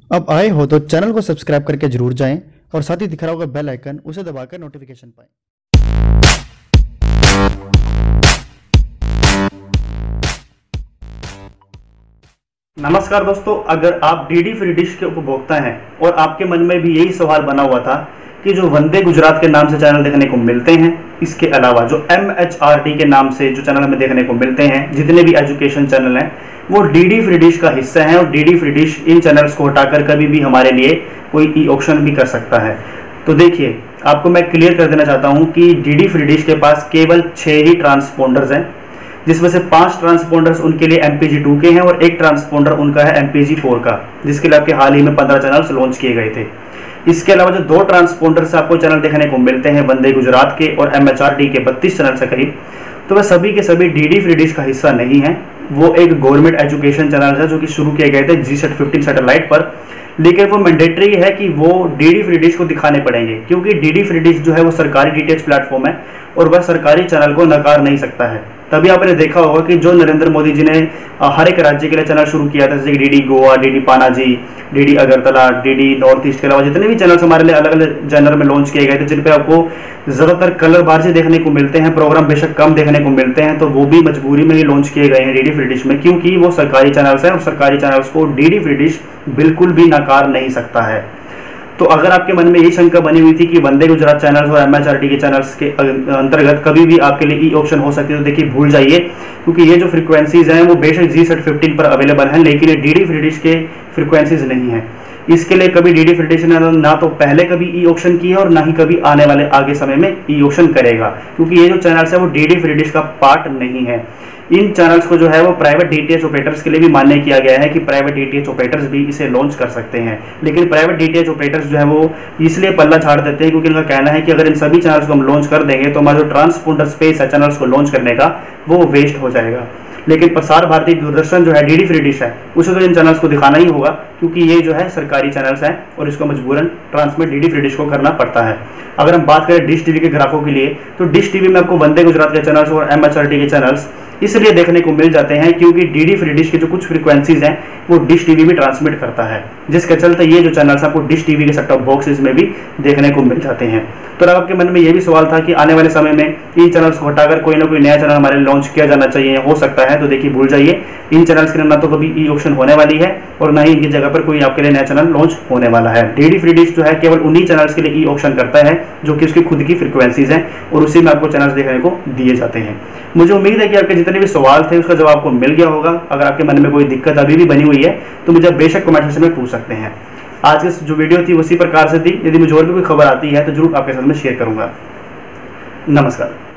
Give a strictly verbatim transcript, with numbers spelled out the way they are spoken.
अब आए हो तो चैनल को सब्सक्राइब करके जरूर जाएं और साथ ही दिख रहा होगा बेल आइकन, उसे दबाकर नोटिफिकेशन पाएं। नमस्कार दोस्तों, अगर आप डीडी फ्री डिश के उपभोक्ता हैं और आपके मन में भी यही सवाल बना हुआ था कि जो वंदे गुजरात के नाम से चैनल देखने को मिलते हैं, इसके अलावा जो एम एच आर डी के नाम से जो चैनल हमें देखने को मिलते हैं, जितने भी एजुकेशन चैनल हैं वो डीडी फ्री डिश का हिस्सा हैं और डीडी फ्री डिश इन चैनल्स को हटाकर कभी भी हमारे लिए कोई ई ऑक्शन भी कर सकता है। तो देखिए, आपको मैं क्लियर कर देना चाहता हूँ कि डीडी फ्री डिश के पास केवल छः ही ट्रांसपोंडर्स हैं, जिसमें से पांच ट्रांसपोंडर्स उनके लिए एम पी जी टू के हैं और एक ट्रांसपोंडर उनका है एम पी जी फोर का, जिसके लिए आपके हाल ही में पंद्रह चैनल्स लॉन्च किए गए थे। इसके अलावा जो दो ट्रांसपोंडर्स आपको चैनल देखने को मिलते हैं वंदे गुजरात के और एम एच आर डी के बत्तीस चैनल से करीब, तो वह सभी के सभी डीडी फ्री डिश का हिस्सा नहीं है। वो एक गवर्नमेंट एजुकेशन चैनल है जो कि शुरू किए गए थे जी सेट फिफ्टीन सैटेलाइट पर, लेकिन वो मैंडेटरी है कि वो डीडी फ्री डिश को दिखाने पड़ेंगे, क्योंकि डीडी फ्री डिश जो है वो सरकारी डीटीएच प्लेटफॉर्म है और वह सरकारी चैनल को नकार नहीं सकता है। तभी आपने देखा होगा कि जो नरेंद्र मोदी जी ने हर एक राज्य के लिए चैनल शुरू किया था, जैसे कि DD Goa, DD Panaji, DD Agartala, DD north east के अलावा जितने भी चैनल्स हमारे लिए अलग अलग जनर में लॉन्च किए गए थे, जिन पे आपको ज़्यादातर कलरबाजी देखने को मिलते हैं, प्रोग्राम बेशक कम देखने को मिलते हैं, तो वो भी मजबूरी में ही लॉन्च किए गए हैं डीडी फ्री डिश में, क्योंकि वो सरकारी चैनल्स हैं और सरकारी चैनल्स को डीडी फ्री डिश बिल्कुल भी नकार नहीं सकता है। तो अगर आपके मन में यही शंका बनी हुई थी कि वंदे गुजरात चैनल्स और एम एच आर डी के चैनल्स के अंतर्गत कभी भी आपके लिए ई ऑप्शन हो सकती है, तो देखिए भूल जाइए, क्योंकि ये जो फ्रीक्वेंसीज हैं वो बेशक जी सेट फिफ्टीन पर अवेलेबल हैं, लेकिन ये डीडी फ्री डिश के फ्रीक्वेंसीज नहीं हैं। इसके लिए कभी डीडी फ्री डिश ने ना तो पहले कभी ई ऑप्शन किया और ना ही कभी आने वाले आगे समय में ई ऑप्शन करेगा, क्योंकि ये जो चैनल्स है वो डीडी फ्री डिश का पार्ट नहीं है। इन चैनल्स को जो है वो प्राइवेट डीटीएच ऑपरेटर्स के लिए भी मान्य किया गया है कि प्राइवेट डीटीएच ऑपरेटर्स भी इसे लॉन्च कर सकते हैं, लेकिन प्राइवेट डीटीएच ऑपरेटर्स जो है वो इसलिए पल्ला छाड़ देते हैं क्योंकि उनका कहना है कि अगर इन सभी चैनल्स को हम लॉन्च कर देंगे तो हमारा जो ट्रांसपोंडर स्पेस है चैनल्स को लॉन्च करने का, वो वेस्ट हो जाएगा। लेकिन प्रसार भारती, दूरदर्शन जो है डीडी फ्री डिश है, उसे तो इन चैनल्स को दिखाना ही होगा, क्योंकि ये जो है सरकारी चैनल्स हैं और इसको मजबूरन ट्रांसमिट डीडी फ्री डिश को करना पड़ता है। अगर हम बात करें डिश टीवी के ग्राहकों के लिए, तो डिश टीवी में आपको वंदे गुजरात के चैनल्स और एम एच आर डी के चैनल्स इसलिए देखने को मिल जाते हैं क्योंकि डीडी फ्री डिश के जो कुछ फ्रीक्वेंसीज हैं वो डिश टीवी भी ट्रांसमिट करता है, जिसके चलते ये जो चैनल्स आपको डिश टीवी के सेट टॉप बॉक्सेस में भी देखने को मिल जाते हैं। तो अगर आपके मन में ये भी सवाल था कि आने वाले समय में इन चैनल्स को हटाकर कोई ना कोई नया चैनल हमारे लॉन्च किया जाना चाहिए, हो सकता है, तो देखिए भूल जाइए, इन चैनल्स के लिए ना तो कभी ई ऑप्शन होने वाली है और ना ही इनकी जगह पर कोई आपके लिए नया चैनल लॉन्च होने वाला है। डीडी फ्री डिश जो है केवल उन्हीं चैनल्स के लिए ई ऑप्शन करता है जो कि उसकी खुद की फ्रीक्वेंसीज हैं और उसी में आपको चैनल्स देखने को दिए जाते हैं। मुझे उम्मीद है कि आपके जितने भी सवाल थे उसका जवाब आपको मिल गया होगा। अगर आपके मन में कोई दिक्कत अभी भी बनी हुई है तो मुझे बेशक कमेंट सेक्शन में पूछ सकते हैं। आज की जो वीडियो थी उसी प्रकार से थी। यदि मुझे और भी कोई खबर आती है तो जरूर आपके साथ में शेयर करूंगा। नमस्कार।